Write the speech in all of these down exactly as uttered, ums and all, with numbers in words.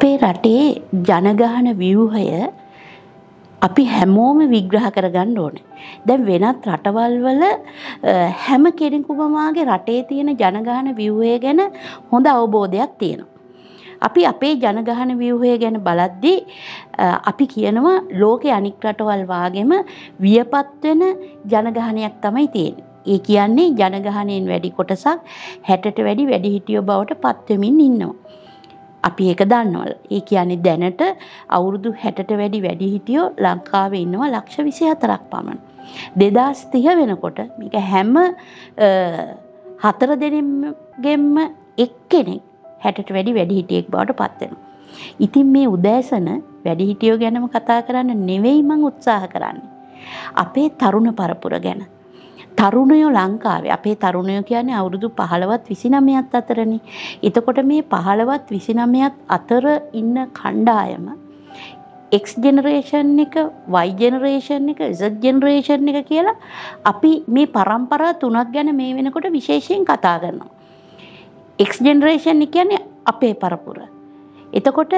අපේ රටේ ජනගහන ව්‍යුහය අපි හැමෝම විග්‍රහ කරගන්න ඕනේ. දැන් වෙනත් රටවල් වල හැම කෙනෙකුම වාගේ රටේ තියෙන ජනගහන ව්‍යුහය ගැන හොඳ අවබෝධයක් තියෙනවා. අපි අපේ ජනගහන ව්‍යුහය ගැන බලද්දී අපි කියනවා ලෝකේ අනික් රටවල් වාගේම වියපත් වෙන ජනගහනයක් තමයි තියෙන්නේ. ඒ කියන්නේ ජනගහනයෙන් වැඩි කොටසක් හැටට වැඩි වැඩිහිටියෝ බවට පත් වෙමින් ඉන්නවා. අපි ඒක දන්නවා. ඒ කියන්නේ දැනට අවුරුදු හැටට වැඩි වැඩිහිටියෝ ලංකාවේ ඉන්නවා ලක්ෂ විසි හතරක් පමණ. දෙදාස් තිහ වෙනකොට මේක හැම හතර දෙනෙක්ගෙම එක්කෙනෙක් හැටට වැඩි වැඩිහිටියෙක් බවට පත් වෙනවා. ඉතින් මේ උදෑසන වැඩිහිටියෝ ගැනම කතා කරන්න නෙවෙයි මම උත්සාහ කරන්නේ. අපේ තරුණ පරපුර ගැන. තරුණයෝ ලංකාවේ අපේ තරුණයෝ කියන්නේ අවුරුදු පහළවත් විසිනමයත් අතරනේ. එතකොට මේ පහළවත් විසිනමයත් අතර ඉන්න කණ්ඩායම X generation එක, Y generation එක, Z generation එක කියලා අපි මේ પરම්පරා තුනක් ගැන මේ වෙනකොට විශේෂයෙන් කතා කරනවා. X generation කියන්නේ අපේ පරපුර. එතකොට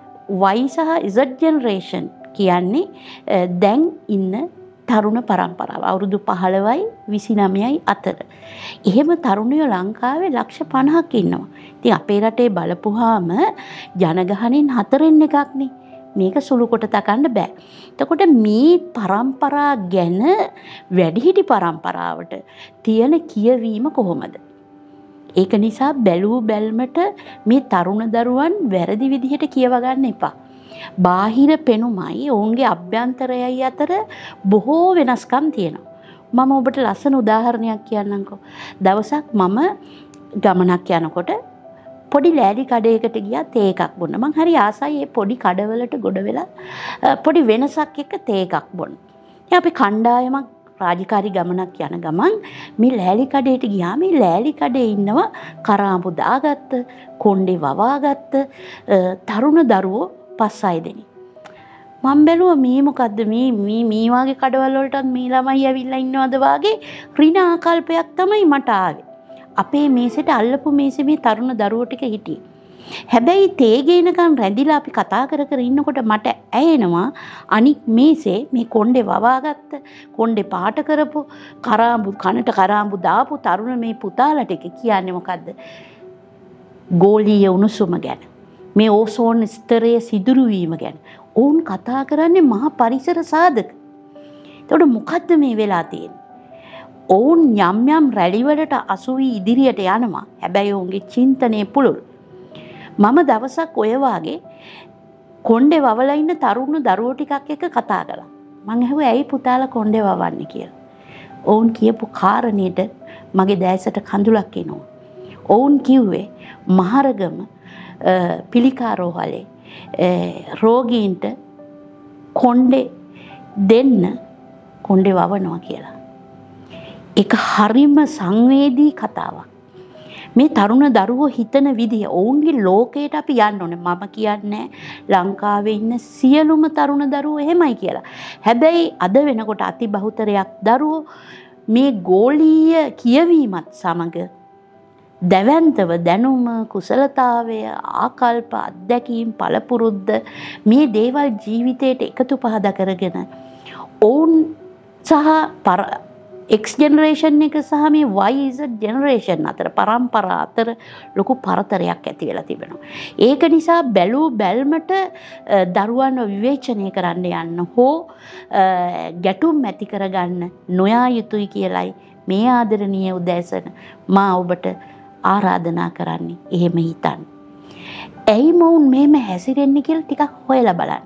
Y සහ Z generation කියන්නේ දැන් ඉන්න තරුණ පරම්පරාව අවුරුදු පහළවයි විසිනමයයි අතර. එහෙම තරුණයෝ ලංකාවේ ලක්ෂ පනහක් ඉන්නවා. ඉතින් අපේ රටේ බලපුවාම ජනගහනෙන් හතරෙන් එකක්නේ. මේක සුළු කොට තකන්න බෑ. එතකොට මේ පරම්පරා ගැන වැඩිහිටි පරම්පරාවට තියෙන කියවීම කොහොමද? ඒක නිසා බැලූ බැල්මට මේ තරුණ දරුවන් වැරදි විදිහට කියව ගන්න එපා. බාහිර පෙනුමයි ඔවුන්ගේ අභ්‍යන්තරයයි අතර බොහෝ වෙනස්කම් තියෙනවා. මම ඔබට ලස්සන උදාහරණයක් කියන්නම්කෝ. දවසක් මම ගමනක් යනකොට පොඩි ලෑලි කඩේකට ගියා තේ එකක් බොන්න. මං හරි ආසයි මේ පොඩි කඩවලට ගොඩ වෙලා පොඩි වෙනසක් එක්ක තේ එකක් බොන්න. ඉතින් අපි කණ්ඩායමක් රාජකාරී ගමනක් යන ගමන් මේ ලෑලි කඩේට ගියා. මේ ලෑලි කඩේ ඉන්නවා කරාඹු දාගත්ත, කොණ්ඩේ වවාගත්ත තරුණ දරුවෝ පස් හය දෙනෙක්. මම බැලුවා මේ මොකද්ද මේ මේ මේ වාගේ කඩවල වලටත් මේ ළමයි ඇවිල්ලා ඉන්නවද වාගේ ඍණ ආකල්පයක් තමයි මට ආවේ. අපේ මේසෙට අල්ලපු මේසෙ මේ තරුණ දරුවෝ ටික හිටියේ. හැබැයි තේ ගේනකන් රැඳිලා අපි කතා කර කර ඉන්නකොට මට ඇයෙනවා අනික් මේසේ මේ කොණ්ඩේ වවාගත්ත කොණ්ඩේ පාට කරපු කරාඹු කනට කරාඹු දාපු තරුණ මේ පුතාලා ටික කියන්නේ මොකද්ද? ගෝලීය උණුසුම ගැන. මේ ඕසෝන් ස්තරයේ සිදුරු වීම ගැන ඔවුන් කතා කරන්නේ මහා පරිසර සාධක. එතකොට මොකද්ද මේ වෙලා තියෙන්නේ? ඔවුන් යම් යම් රැලි වලට අසු වී ඉදිරියට යනවා. හැබැයි ඔවුන්ගේ චින්තනයේ පුළුල්. මම දවසක් ඔය වාගේ කොණ්ඩේ වවලා ඉන්න තරුණ දරුවෝ ටිකක් එක්ක කතා කළා. මං ඇහුවා ඇයි පුතාලා කොණ්ඩේ වවන්නේ කියලා. ඔවුන් කියපු කාරණේට මගේ දැසට කඳුලක් එනවා. ඔවුන් කිව්වේ මහරගම පිළිකාරෝහලේ රෝගීන්ට කොණ්ඩේ දෙන්න කොණ්ඩේ වවනවා කියලා. ඒක හරිම සංවේදී කතාවක්. මේ තරුණ දරුවෝ හිතන විදිය ඔවුන්ගේ ලෝකයට අපි යන්න ඕනේ. මම කියන්නේ ලංකාවේ ඉන්න සියලුම තරුණ දරුවෝ එහෙමයි කියලා. හැබැයි අද වෙනකොට අති බහුතරයක් දරුවෝ මේ ගෝලීය කියවීමත් සමග දැවැන්තව දැනුම කුසලතාවය ආකල්ප අත්දැකීම් පළපුරුද්ද මේ දේවල් ජීවිතයට එකතු පහදා කරගෙන ඔවුන් සහ X generation එක සහ මේ Y Z generation අතර පරම්පරා අතර ලොකු පරතරයක් ඇති වෙලා තිබෙනවා. ඒක නිසා බැලූ බැල්මට දරුවන්ව විවේචනය කරන්න යන්න හෝ ගැටුම් ඇති කරගන්න නොයා යුතුයි කියලයි මේ ආදරණීය උදෑසන මා ඔබට ආරාධනා කරන්නේ. එහෙම හිතන්න. ඇයි මොවුන් මෙහෙම හැසිරෙන්නේ කියලා ටිකක් හොයලා බලන්න.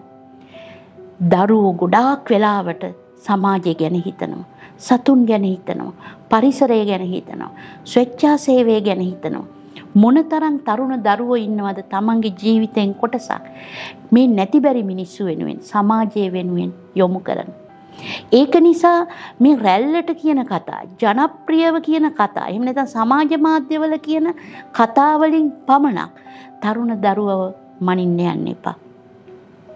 දරුවෝ ගොඩාක් වෙලාවට සමාජය ගැන හිතනවා. සතුන් ගැන හිතනවා. පරිසරය ගැන හිතනවා. ස්වේච්ඡා සේවය ගැන හිතනවා. මොනතරම් තරුණ දරුවෝ ඉන්නවද තමන්ගේ ජීවිතෙන් කොටසක් මේ නැතිබරි මිනිස්සු වෙනුවෙන් සමාජය වෙනුවෙන් යොමු කරන. ඒක නිසා මේ රැල්ලට කියන කතා, ජනප්‍රියව කියන කතා, එහෙම නැත්නම් සමාජ මාධ්‍යවල කියන කතා වලින් පමණක් තරුණ දරුවව මනින්න යන්න එපා.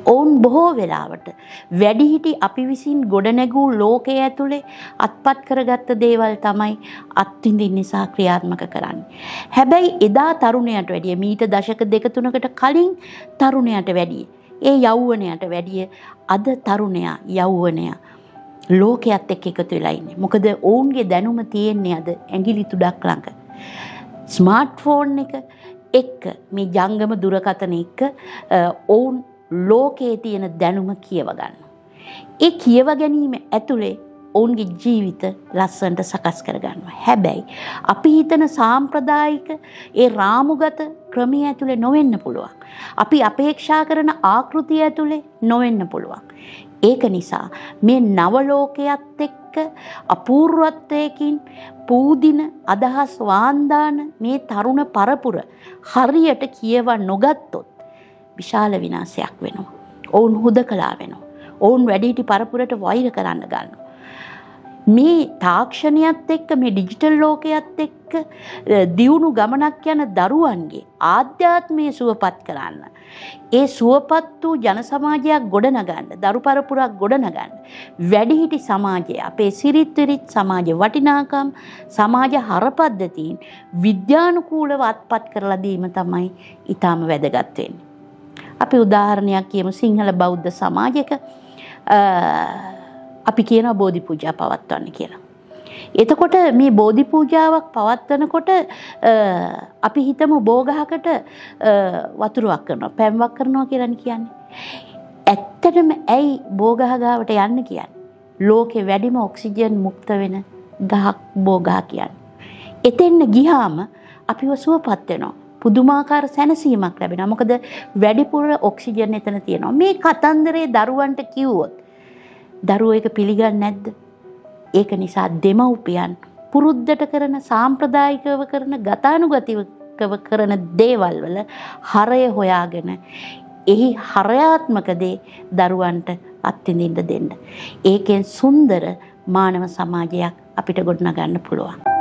ඔවුන් බොහෝ වෙලාවට වැඩිහිටි අපි විසින් ගොඩනැගූ ලෝකයේ ඇතුලේ අත්පත් කරගත්ත දේවල් තමයි අත්විඳින්න නිසා ක්‍රියාත්මක කරන්නේ. හැබැයි එදා තරුණයට වැඩිය මීට දශක දෙක තුනකට කලින් තරුණයට වැඩිය ඒ යෞවනයට වැඩිය අද තරුණයා යෞවනයා ලෝකයේත් එක්ක එකතු වෙලා ඉන්නේ. මොකද ඔවුන්ගේ දැනුම තියෙන්නේ අද ඇඟිලි තුඩක් ළඟ. ස්මාර්ට් ෆෝන් එක එක්ක මේ ජංගම දුරකථන එක්ක ඔවුන් ලෝකයේ තියෙන දැනුම කියව ගන්නවා. ඒ කියව ගැනීම ඇතුලේ ඔවුන්ගේ ජීවිත ලස්සනට සකස් කර ගන්නවා. හැබැයි අපි හිතන සාම්ප්‍රදායික ඒ රාමුගත ක්‍රමයේ ඇතුලේ නොවෙන්න පුළුවන්. අපි අපේක්ෂා කරන ආකෘතිය ඇතුලේ නොවෙන්න පුළුවන්. ඒක නිසා මේ නව ලෝකයේත් එක්ක අපූර්වත්වයකින් පූදින අදහස් වාන්දාන මේ තරුණ පරපුර හරියට කියව නොගත්තොත් විශාල විනාශයක් වෙනවා. ඔවුන් හුදකලා වෙනවා. ඔවුන් වැඩිහිටි පරපුරට වෛර කරන්න ගන්නවා. මේ තාක්ෂණයත් එක්ක මේ ඩිජිටල් ලෝකයේත් එක්ක දියුණු ගමනක් යන දරුවන්ගේ ආධ්‍යාත්මය සුවපත් කරන්න. ඒ සුවපත් වූ ජන සමාජයක් ගොඩනගන්න, දරු පරපුරක් ගොඩනගන්න. වැඩිහිටි සමාජය, අපේ සිරිත් විරිත් සමාජ වටිනාකම්, සමාජ හරපද්ධතීන් විද්‍යානුකූලව අත්පත් කරලා දීම තමයි ඊටාම වැදගත් වෙන්නේ. අපි උදාහරණයක් කියමු. සිංහල බෞද්ධ සමාජයක අපි කියන බෝධි පූජා පවත්වන්න කියලා. එතකොට මේ බෝධි පූජාවක් පවත්වනකොට අපි හිතමු බෝගහකට වතුරක් කරනවා, පැන්වක් කරනවා කියලා කියන්නේ. ඇත්තටම ඇයි බෝගහ ගාවට යන්න කියන්නේ? ලෝකේ වැඩිම ඔක්සිජන් මුක්ත වෙන ගහක් බෝගහ කියන්නේ. එතෙන්න ගියාම අපිව සුවපත් වෙනවා. පුදුමාකාර සැනසීමක් ලැබෙනවා. මොකද වැඩිපුර ඔක්සිජන් එතන තියෙනවා. මේ කතන්දරේ දරුවන්ට කිව්වොත් දරුවෝ ඒක පිළිගන්නේ නැද්ද? ඒක නිසා දෙමව්පියන් පුරුද්දට කරන සාම්ප්‍රදායිකව කරන ගතානුගතිකව කරන දේවල් වල හරය හොයාගෙන එහි හරයාත්මක දේ දරුවන්ට අත්විඳින්න දෙන්න. ඒකෙන් සුන්දර මානව සමාජයක් අපිට ගොඩනගන්න පුළුවන්.